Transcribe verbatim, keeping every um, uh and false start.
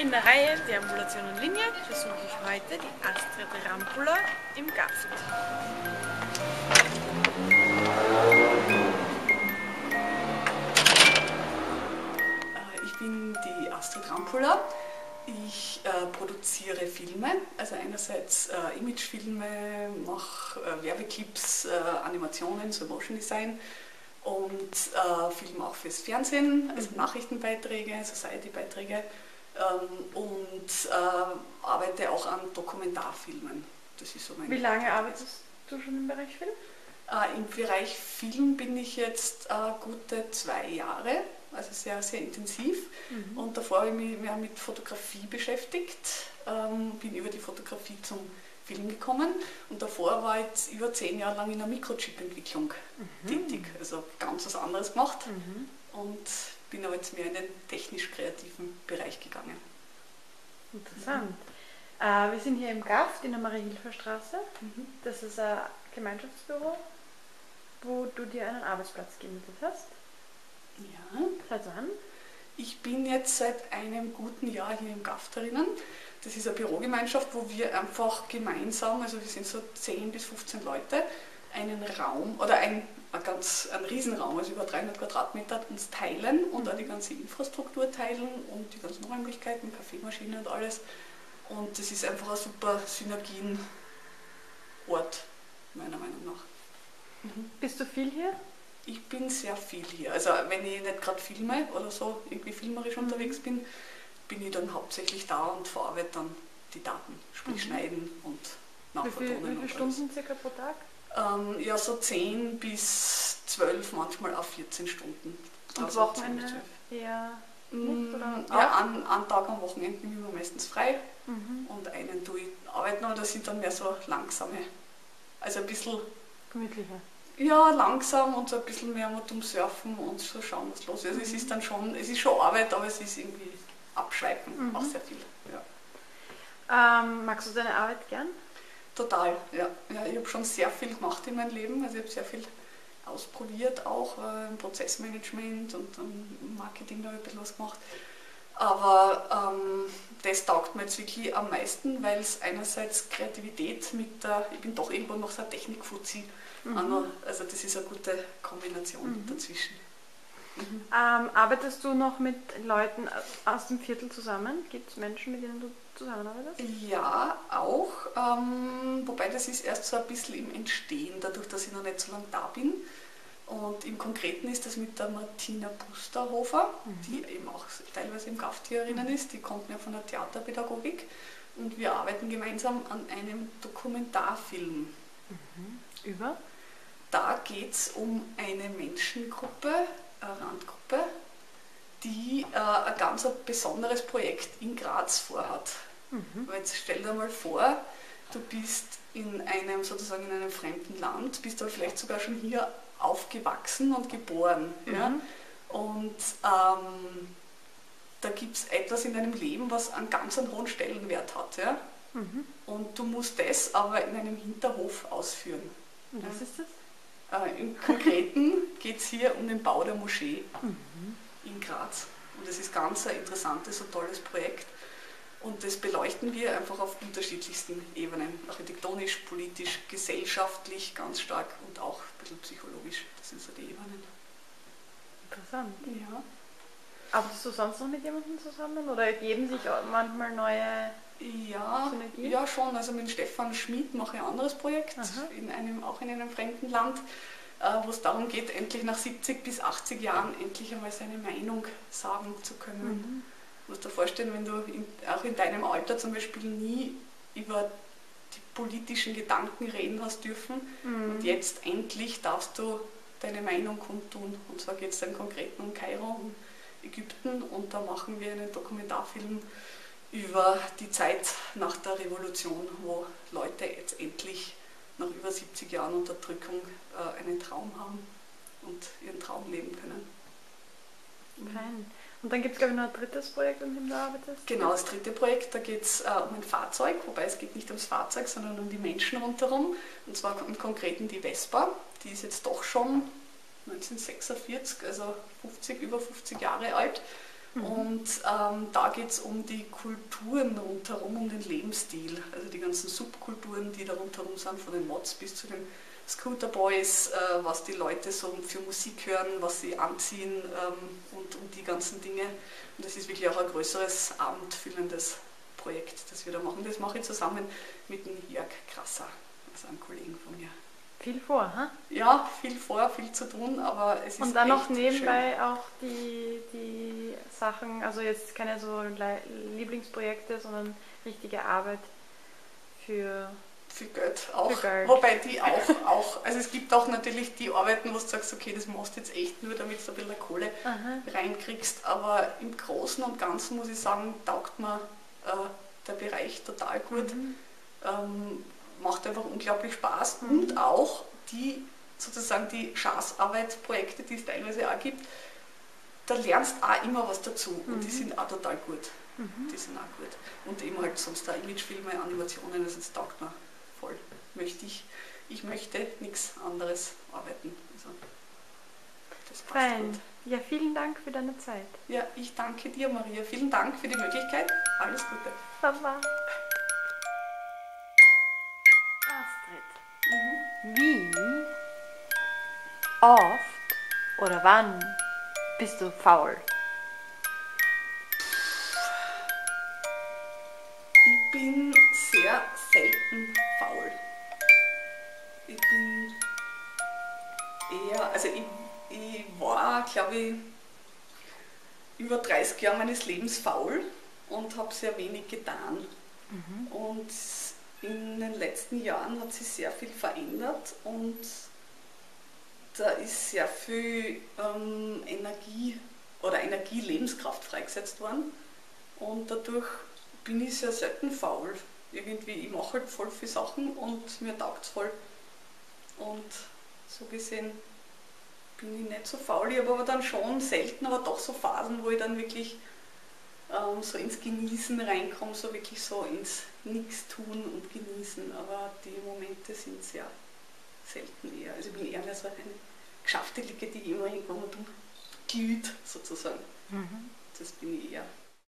In der Reihe Deambulation und Linie versuche ich heute die Astrid Rampula im Gaft. Ich bin die Astrid Rampula. Ich äh, produziere Filme, also einerseits äh, Imagefilme, mache äh, Werbeclips, äh, Animationen, so Motion Design und äh, filme auch fürs Fernsehen, also Nachrichtenbeiträge, Society-Beiträge ähm, und äh, arbeite auch an Dokumentarfilmen. Das ist so mein Wie lange arbeitest du schon im Bereich Film? Äh, Im Bereich Film bin ich jetzt äh, gute zwei Jahre, also sehr, sehr intensiv. Mhm. Und davor habe ich mich mehr mit Fotografie beschäftigt, ähm, bin über die Fotografie zum Film gekommen und davor war ich jetzt über zehn Jahre lang in der Mikrochip-Entwicklung mhm. tätig, also ganz was anderes gemacht mhm. und bin aber jetzt mehr in den technisch-kreativen Bereich gegangen. Interessant. Mhm. Äh, wir sind hier im Gaft in der Marie-Hilfer-Straße. Mhm. Das ist ein Gemeinschaftsbüro, wo du dir einen Arbeitsplatz gemietet hast. Ja. Seit wann? Ich bin jetzt seit einem guten Jahr hier im Gaft drinnen. Das ist eine Bürogemeinschaft, wo wir einfach gemeinsam, also wir sind so zehn bis fünfzehn Leute, einen Raum oder ein, ein ganz ein Riesenraum, also über dreihundert Quadratmeter, uns teilen und auch die ganze Infrastruktur teilen und die ganzen Räumlichkeiten, Kaffeemaschinen und alles. Und das ist einfach ein super Synergienort, meiner Meinung nach. Mhm. Bist du viel hier? Ich bin sehr viel hier. Also wenn ich nicht gerade filme oder so irgendwie filmerisch mhm. unterwegs bin, bin ich dann hauptsächlich da und verarbeite dann die Daten, sprich mhm. schneiden und nachvertonen. Wie, viel, wie viele Stunden circa pro Tag? Ähm, ja, so zehn bis zwölf, manchmal auch vierzehn Stunden. Und also Wochenende eher nicht? Oder ja, an, an Tag am Wochenende nehme ich mir meistens frei mhm. und einen tue ich arbeiten, aber das sind dann mehr so langsame, also ein bisschen gemütlicher. Ja, langsam und so ein bisschen mehr mal zum Surfen und so schauen, was los ist. Also mhm. es ist dann schon, es ist schon Arbeit, aber es ist irgendwie Abschweifen, mhm. auch sehr viel. Ja. Ähm, magst du deine Arbeit gern? Total, ja. ja ich habe schon sehr viel gemacht in meinem Leben, also ich habe sehr viel ausprobiert auch, äh, im Prozessmanagement und im Marketing da habe ich ein bisschen was gemacht. Aber ähm, das taugt mir jetzt wirklich am meisten, weil es einerseits Kreativität mit der, ich bin doch irgendwo noch so ein Technik-Fuzzi, mhm. also das ist eine gute Kombination mhm. dazwischen. Mhm. Ähm, arbeitest du noch mit Leuten aus dem Viertel zusammen? Gibt es Menschen, mit denen du zusammenarbeitest? Ja, auch, ähm, wobei das ist erst so ein bisschen im Entstehen, dadurch, dass ich noch nicht so lange da bin. Und im Konkreten ist das mit der Martina Busterhofer, mhm. die eben auch teilweise im Gaft hier erinnern ist, die kommt ja von der Theaterpädagogik und wir arbeiten gemeinsam an einem Dokumentarfilm. Mhm. Über? Da geht es um eine Menschengruppe, eine Randgruppe, die äh, ein ganz besonderes Projekt in Graz vorhat. Mhm. Weil jetzt stell dir mal vor, du bist in einem sozusagen in einem fremden Land, bist aber vielleicht sogar schon hier aufgewachsen und geboren. Mhm. Ja? Und ähm, da gibt es etwas in deinem Leben, was einen ganz einen hohen Stellenwert hat. Ja? Mhm. Und du musst das aber in einem Hinterhof ausführen. Und was ja? ist das? Äh, Im Konkreten geht es hier um den Bau der Moschee mhm. in Graz. Und das ist ganz ein interessantes und tolles Projekt. Und das beleuchten wir einfach auf unterschiedlichsten Ebenen, architektonisch, politisch, gesellschaftlich ganz stark und auch ein bisschen psychologisch. Das sind so die Ebenen. Interessant. Ja. Arbeitest du sonst noch mit jemandem zusammen oder geben sich manchmal neue ja, Synergien? Ja, schon. Also mit Stefan Schmid mache ich ein anderes Projekt, in einem, auch in einem fremden Land, äh, wo es darum geht, endlich nach siebzig bis achtzig Jahren endlich einmal seine Meinung sagen zu können. Mhm. Du musst dir vorstellen, wenn du in, auch in deinem Alter zum Beispiel nie über die politischen Gedanken reden hast dürfen mhm. und jetzt endlich darfst du deine Meinung kundtun. Und zwar geht es dann konkret um Kairo, um Ägypten und da machen wir einen Dokumentarfilm über die Zeit nach der Revolution, wo Leute jetzt endlich nach über siebzig Jahren Unterdrückung äh, einen Traum haben und ihren Traum leben können. Fein. Und dann gibt es, glaube ich, noch ein drittes Projekt, an dem du arbeitest? Genau, das dritte Projekt, da geht es äh, um ein Fahrzeug, wobei es geht nicht ums Fahrzeug, sondern um die Menschen rundherum. Und zwar im Konkreten die Vespa, die ist jetzt doch schon neunzehnhundertsechsundvierzig, also fünfzig, über fünfzig Jahre alt. Mhm. Und ähm, da geht es um die Kulturen rundherum, um den Lebensstil. Also die ganzen Subkulturen, die da rundherum sind, von den Mods bis zu den Scooter Boys, äh, was die Leute so für Musik hören, was sie anziehen ähm, und, und die ganzen Dinge. Und das ist wirklich auch ein größeres, abendfüllendes Projekt, das wir da machen. Das mache ich zusammen mit dem Jörg Krasser, also einem Kollegen von mir. Viel vor, ha? Ja, viel vor, viel zu tun, aber es ist Und dann noch echt nebenbei schön. auch die, die Sachen, also jetzt keine so Le- Lieblingsprojekte, sondern richtige Arbeit für, Für Geld auch. für Geld. Wobei die auch, auch, also es gibt auch natürlich die Arbeiten, wo du sagst, okay, das machst du jetzt echt nur, damit du ein bisschen Kohle Aha. reinkriegst, aber im Großen und Ganzen muss ich sagen, taugt mir äh, der Bereich total gut. Mhm. Ähm, macht einfach unglaublich Spaß Mhm. und auch die sozusagen die Schaßarbeitsprojekte, die es teilweise auch gibt, da lernst auch immer was dazu und die Mhm. sind auch total gut. Mhm. Die sind auch gut. Und eben halt sonst auch Imagefilme, Animationen, also das taugt mir voll. Möchte ich, ich möchte nichts anderes arbeiten. Also das passt Fein. gut. Ja, vielen Dank für deine Zeit. Ja, ich danke dir, Maria. Vielen Dank für die Möglichkeit. Alles Gute. Baba. Astrid. Mhm. Wie oft oder wann bist du faul? Ich bin sehr selten faul. Ich bin eher, also ich, ich war, glaube ich, über dreißig Jahre meines Lebens faul und habe sehr wenig getan. Mhm. Und in den letzten Jahren hat sich sehr viel verändert und da ist sehr viel ähm, Energie oder Energie-Lebenskraft freigesetzt worden und dadurch bin ich sehr selten faul. Irgendwie, ich mache halt voll viele Sachen und mir taugt es voll. Und so gesehen bin ich nicht so faul. Ich habe aber dann schon selten, aber doch so Phasen, wo ich dann wirklich ähm, so ins Genießen reinkomme, so wirklich so ins Nichtstun und Genießen. Aber die Momente sind sehr selten eher. Also ich bin eher mehr so eine Geschäftelige, die immer irgendwann mal glüht, sozusagen. Mhm. Das bin ich eher.